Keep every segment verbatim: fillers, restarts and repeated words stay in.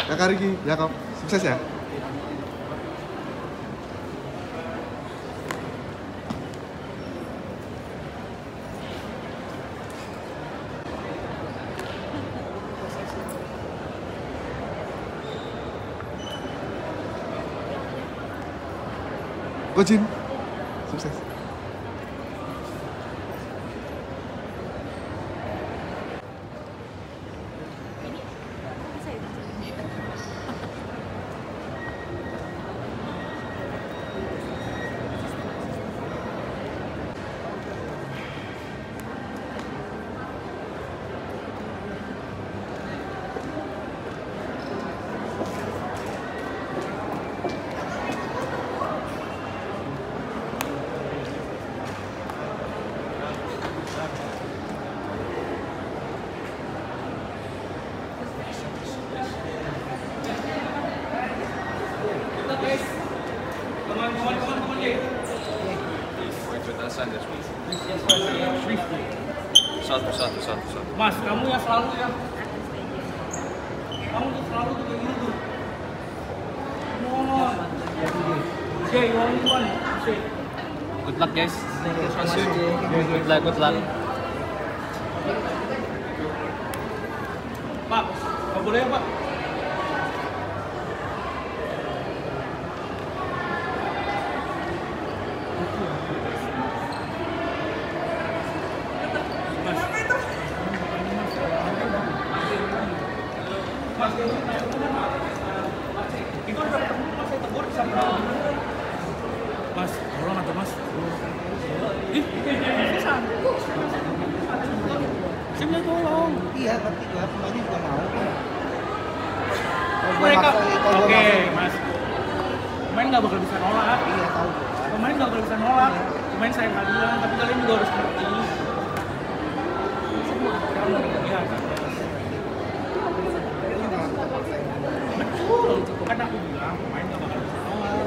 Kakak Riki, Jakob, sukses ya. Coachin, sukses. Satu, satu, satu, satu. Mas, kamu yang selalu ya. Kamu tuh selalu tuh kayak gitu tuh. Mohon. Oke, one one. Oke. Good luck guys. Good luck, good luck. Pak, nggak boleh ya Pak? Mas, itu udah ketemu mas, saya tegur sama Mas, tolong atau Mas? Ih, bisa. Saya minta tolong. Iya, tapi gua pemainnya juga mau. Mereka, oke Mas. Pemain nggak bakal bisa nolak. Iya, tahu. Pemain nggak bakal bisa nolak. Pemain saya keadilan, tapi kalian juga harus ngerti. Iya. Betul, kan aku bilang pemain nggak bakal bisa nolak.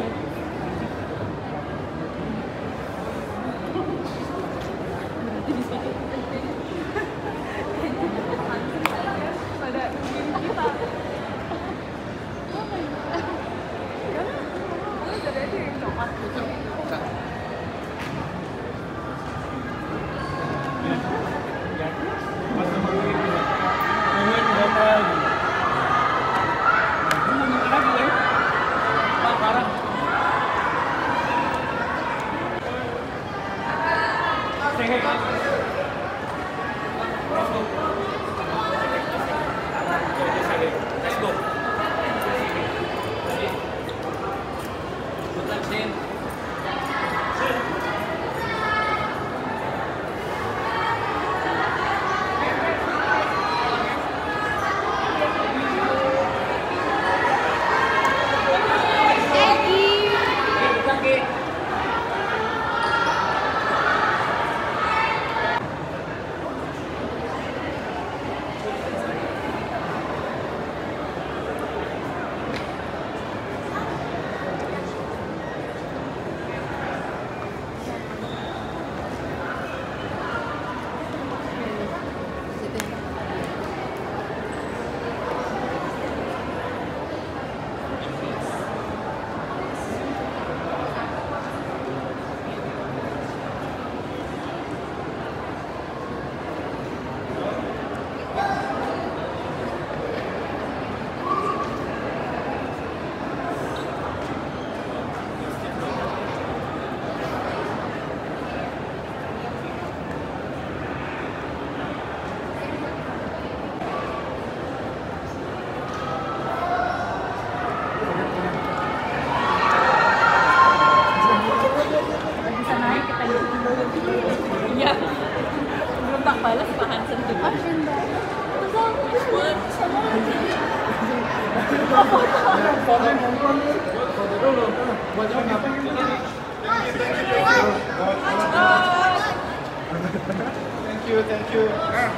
Thank you, thank you.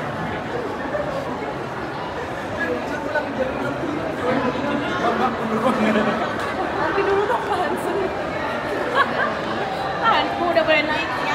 Nanti dulu dong Hansen. Tanganku udah boleh naik ya.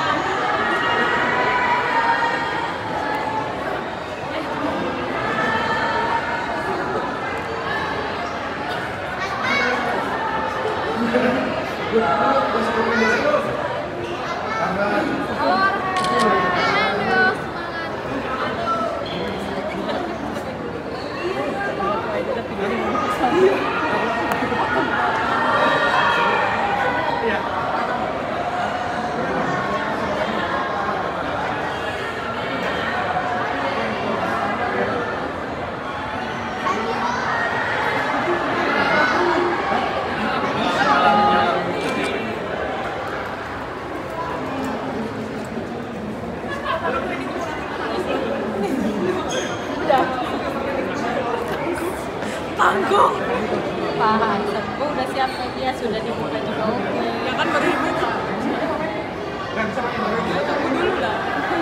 sudah dibuka juga oke. Ya kan baru dibuka. Ya tunggu dulu lah.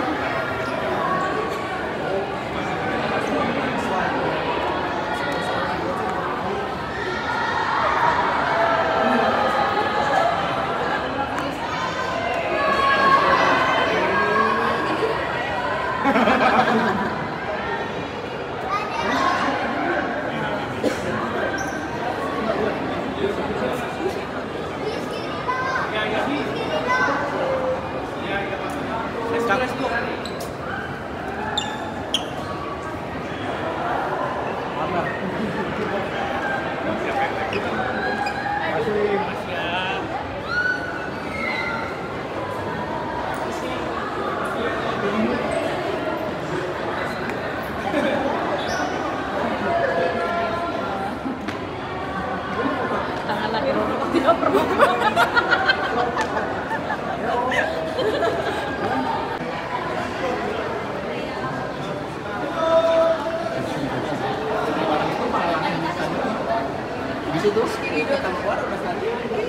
Tangan lagi ronok tidak pernah. Di situ kita keluar udah tadi.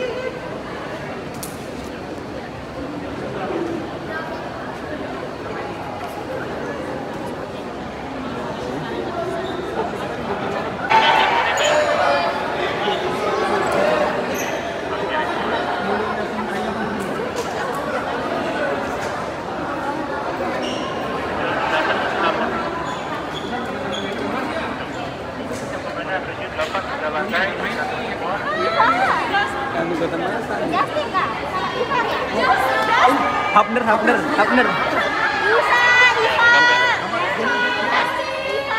Yang buatan masa. Justin kak? Iva ya? Justin. Hapner, Hapner, Hapner. Isa, Iva. Justin, Iva.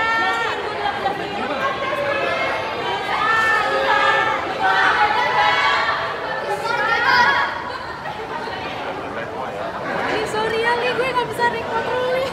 Ini sorry ya, nih gue gak bisa record dulu nih.